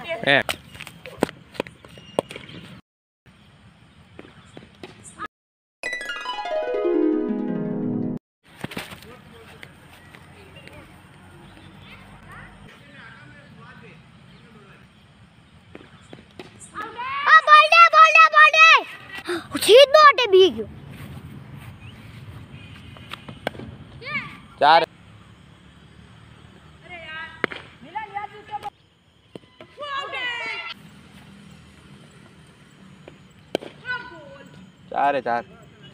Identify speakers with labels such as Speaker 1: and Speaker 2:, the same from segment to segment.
Speaker 1: है।
Speaker 2: भीग
Speaker 1: 4 4 है 4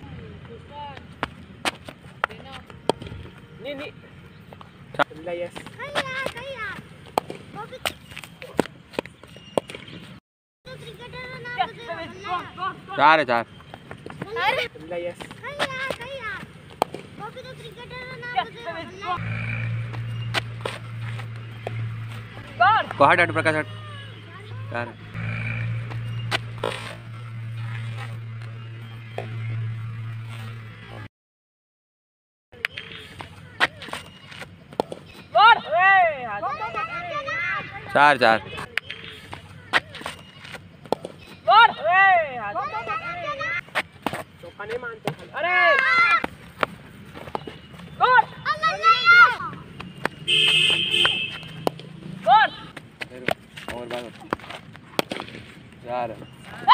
Speaker 3: नहीं यस
Speaker 1: 4 है 4
Speaker 3: यस
Speaker 1: को हट प्रकाश हट 4 4 4
Speaker 3: नहीं मानते अरे
Speaker 1: और बात 4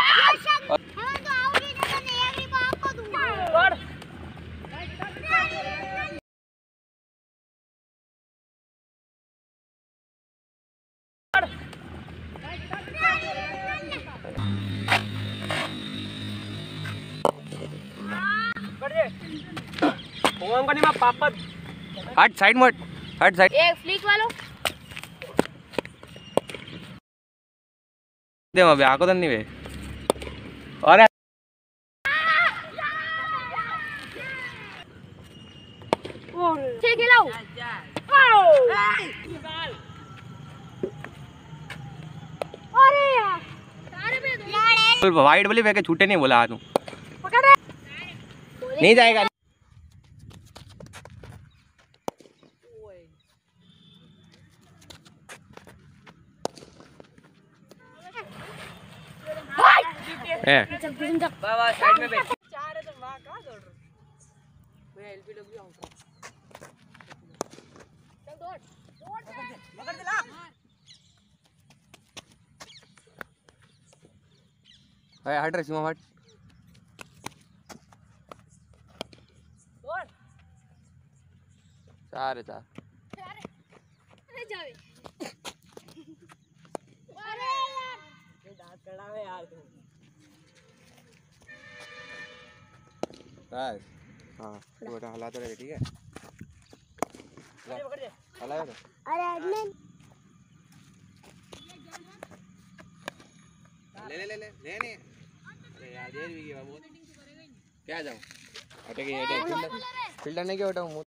Speaker 3: पापा
Speaker 1: हट साइड मत हट साइड
Speaker 2: एक फ्लिक वालों
Speaker 1: दे अबे आको तो नहीं वे और
Speaker 2: ठीक खिलाओ अरे यार
Speaker 1: वाइट वाली फेंके छूटे नहीं बोला तू नहीं जाएगा
Speaker 3: बाबा साइड में बैठ 4 है तो वहां कहां दौड़ रहा मैं एलबीडब्ल्यू आऊंगा चल दौड़ पकड़ दे ला
Speaker 1: हट रे सीमा हट
Speaker 3: दौड़
Speaker 1: 4 है 4
Speaker 2: अरे जावे अरे यार
Speaker 3: ये दांत कड़ावे यार तू
Speaker 1: बस हाँ तू बेटा हलाता रहे ठीक है
Speaker 3: पकड़ दे
Speaker 1: हलाया तो
Speaker 2: अरे एडमिन
Speaker 1: ले नहीं अरे यार जेल भी गया बाबू क्या जाऊं अटके ये फिल्टर नहीं क्या उठाऊं